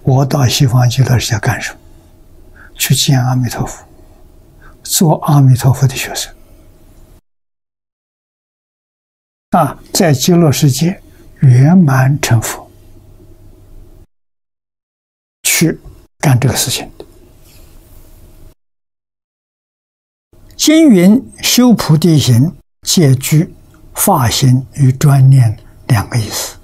我到西方极乐世界干什么？去见阿弥陀佛，做阿弥陀佛的学生。在极乐世界圆满成佛，去干这个事情的。经云修菩提心，戒居发心与专念两个意思。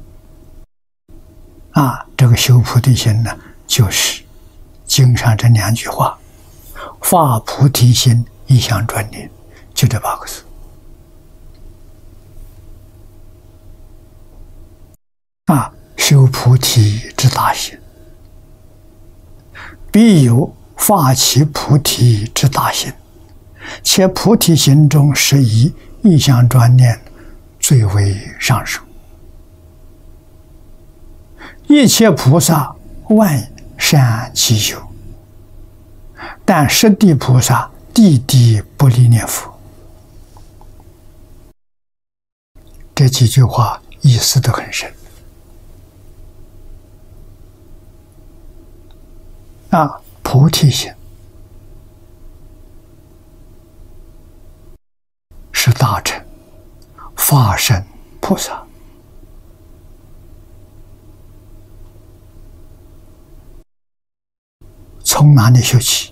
这个修菩提心呢，就是经上这两句话：发菩提心，一向专念，就这8个字。修菩提之大心，必有发起菩提之大心，且菩提心中是以一向专念最为上首。一切菩萨万善齐修，但十地菩萨地地不离念佛。这几句话意思都很深。菩提心是大乘法身菩萨，从哪里修起？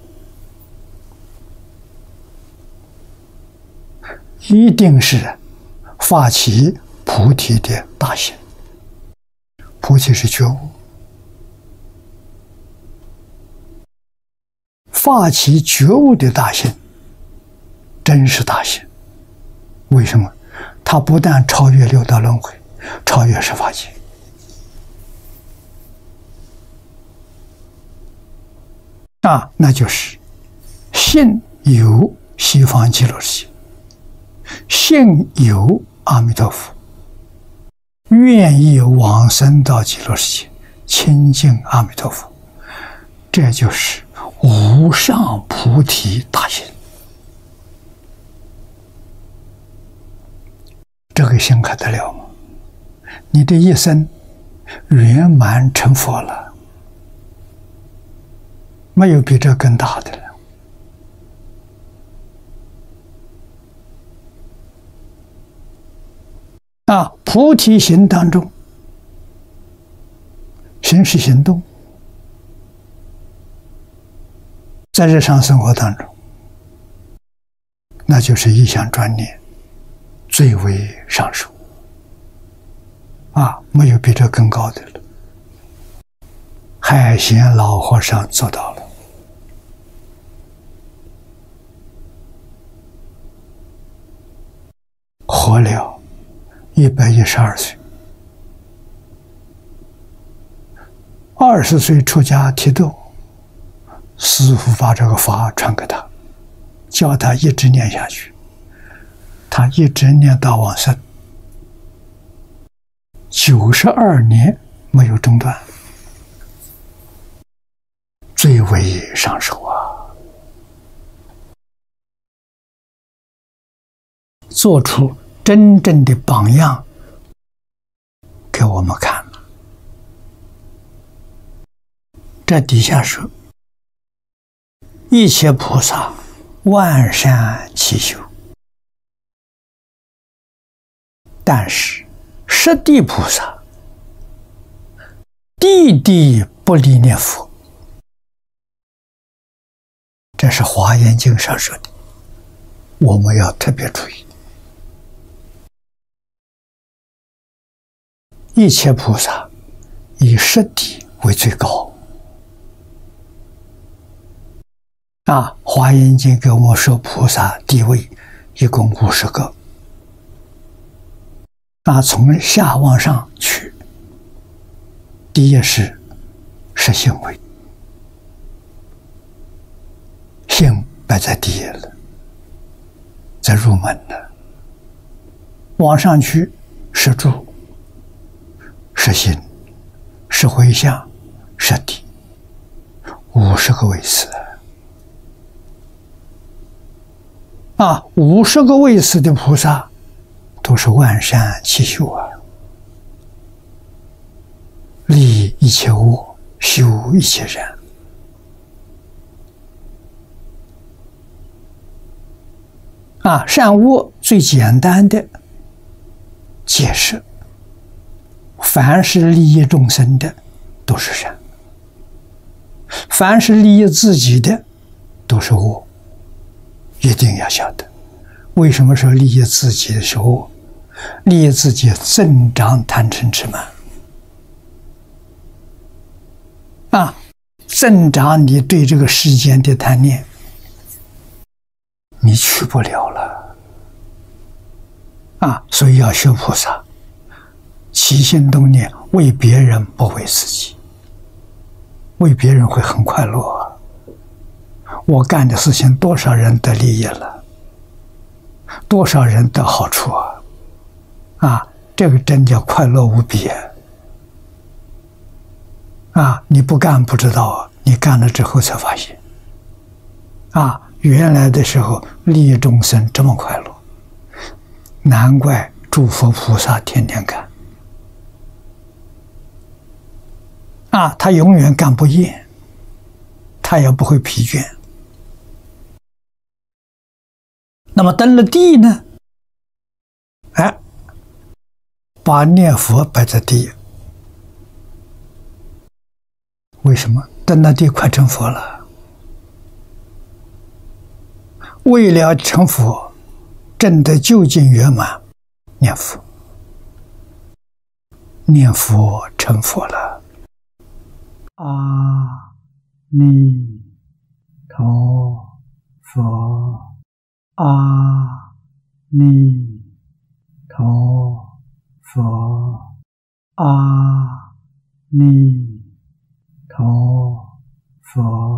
一定是发起菩提的大心。菩提是觉悟，发起觉悟的大心，真是大心。为什么？它不但超越六道轮回，超越十法界。那就是信有西方极乐世界，信有阿弥陀佛，愿意往生到极乐世界，亲近阿弥陀佛，这就是无上菩提大心。这个心可得了吗？你的一生圆满成佛了，没有比这更大的了。菩提心当中，心是行动，在日常生活当中，那就是一向专念最为上首。没有比这更高的了。海贤老和尚做到了。活了112岁，20岁出家剃度，师父把这个法传给他，教他一直念下去，他一直念到往生，92年没有中断，最为上首做出真正的榜样给我们看了。这底下说，一切菩萨万善齐修，但是十地菩萨地地不离念佛。这是华严经上说的，我们要特别注意。一切菩萨以十地为最高。华严经给我们说菩萨地位一共50个。从下往上去，第一是行为，行摆在第一了，在入门了。往上去是住，是心，是回向，是地，50个位次。50个位次的菩萨都是万善齐修，利一切物， 修一切善。善恶最简单的解释，凡是利益众生的都是善，凡是利益自己的都是恶。一定要晓得，为什么说利益自己的是恶？利益自己增长贪嗔痴慢增长你对这个世间的贪念，你去不了了所以要学菩萨，起心动念为别人不为自己，为别人会很快乐我干的事情多少人得利益了，多少人得好处这个真叫快乐无比你不干不知道你干了之后才发现原来的时候利益众生这么快乐，难怪诸佛菩萨天天干他永远干不厌，他也不会疲倦。那么登了地呢，把念佛摆在第一。为什么？登了地快成佛了，为了成佛，证得究竟圆满，念佛，念佛成佛了。阿弥陀佛，阿弥陀佛，阿弥陀佛。